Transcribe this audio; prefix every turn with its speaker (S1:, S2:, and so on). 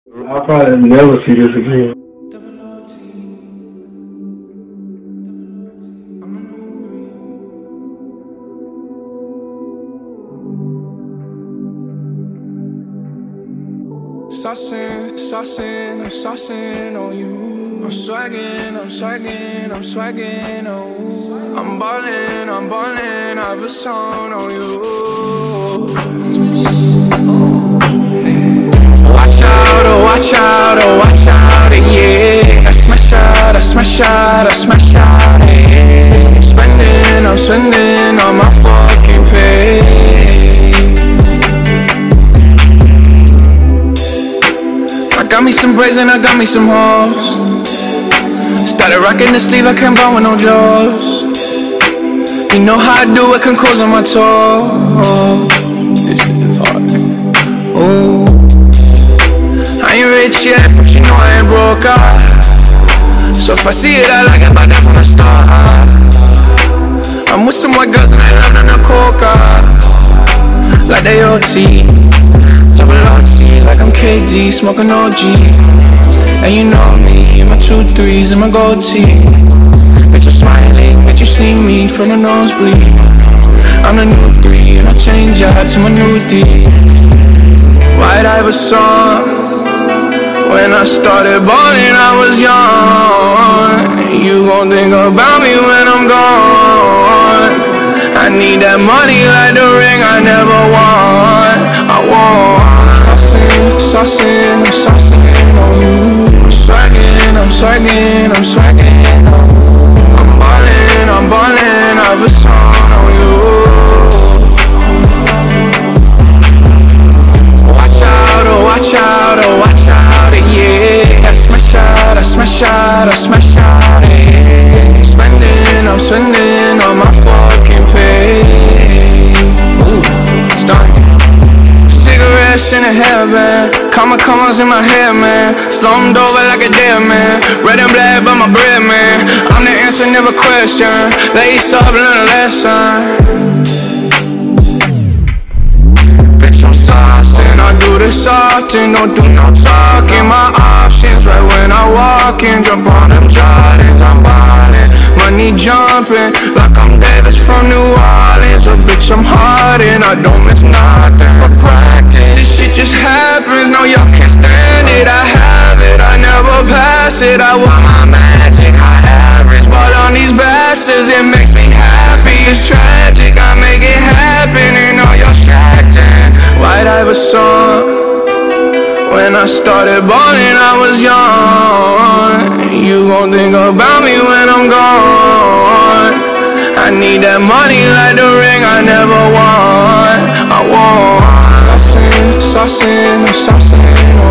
S1: I'll probably never see this again.
S2: I'm saucing on you. I'm swagging, oh. I'm ballin', I have a song on you. Watch out, oh, watch out, oh, watch out, yeah. I smash out, yeah. I'm spending on my fucking pay. I got me some braids and I got me some hoes. Started rocking the sleeve, I can't buy with no jaws. You know how I do it, can close on my toes. This shit is hard. Ooh. I ain't rich yet, but you know I ain't broke, so if I see it, I like it, but that from the start. I'm with some white girls and they love the coca, like they OT, double OT, like I'm KD, smoking OG. And you know me, my 2 3s and my gold tee. Bitch, I'm smiling, bitch, you see me from the nosebleed. I'm the new 3 and I change out to my new D. White Iverson. When I started balling, I was young. You gon' think about me when I'm gone. I need that money like the ring I never won. I want saucing on you. I'm swagging, oh. I'm ballin', I have a song on you. Watch out, oh, watch out, yeah. I smash out, yeah. I'm spending on my fucking pay. Ooh, starting. Cigarettes in a hairband, commas in my hair, man. Slumped over like a dead man. Red and black, but my bread, man. I'm the answer, never question. Lace up, learn a lesson. Bitch, I'm saucing, I do this often. Don't do no talking, my options right when I walk in. Jump on them Jordans, I'm ballin'. Money jumping, like I'm Davis from New Orleans. But bitch, I'm hard and I don't miss nothing for practice. This shit just happens, no y'all can't stand it. I have it, I never pass it. I want my magic, high average. But on these bastards, it makes me happy. It's tragic, I make it happen and all y'all shacking. White Iverson. When I started balling, I was young. You gon' think about me when I'm gone. I need that money like the ring I never won. I want saucing,